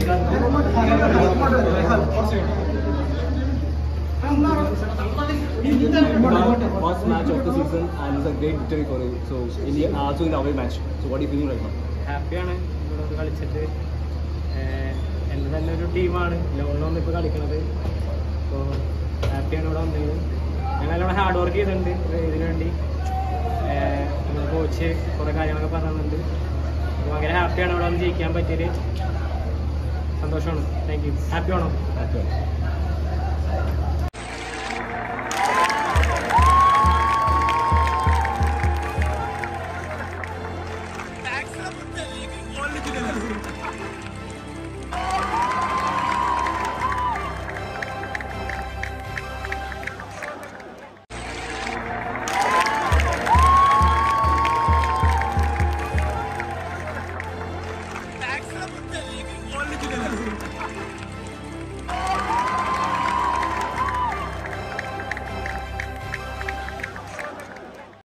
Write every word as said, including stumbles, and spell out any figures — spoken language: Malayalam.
First match of the season and it's a great victory for you. So in the also in the away match. So what are you feeling right now? Happy ആണ് ഇവിടെ വന്ന് കളിച്ചിട്ട്. എൻ്റെ തന്നെ ഒരു ടീമാണ് ലോണിലാണ് ഇപ്പോൾ കളിക്കുന്നത്. അപ്പോൾ ഹാപ്പിയാണ് ഇവിടെ വന്നത്. ഞാൻ നല്ലോണം ഹാർഡ് വർക്ക് ചെയ്തിട്ടുണ്ട് ഇതിനു വേണ്ടി. നമ്മുടെ കോച്ച് കുറേ കാര്യങ്ങളൊക്കെ പറയുന്നുണ്ട്. അപ്പോൾ ഭയങ്കര ഹാപ്പിയാണ് ഇവിടെ വന്ന് ജയിക്കാൻ പറ്റിയത്. സന്തോഷമാണ്. Thank you. ഹാപ്പി ആണോ? Happy. Thanks for the